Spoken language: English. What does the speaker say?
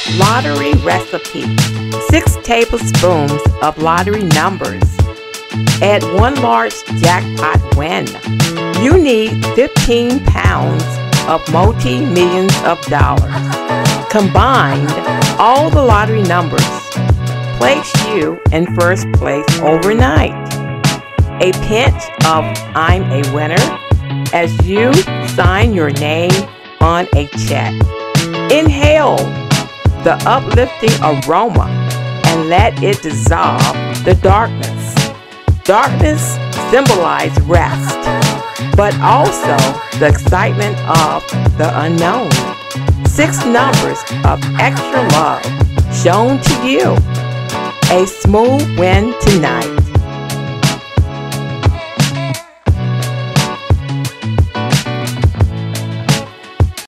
Lottery recipe. 6 tablespoons of lottery numbers. Add 1 large jackpot win. You need 15 pounds of multi-millions of dollars. Combined all the lottery numbers. Place you in first place overnight. A pinch of I'm a winner as you sign your name on a check. Inhale the uplifting aroma and let it dissolve the darkness. Darkness symbolizes rest, but also the excitement of the unknown. 6 numbers of extra love shown to you. A smooth win tonight.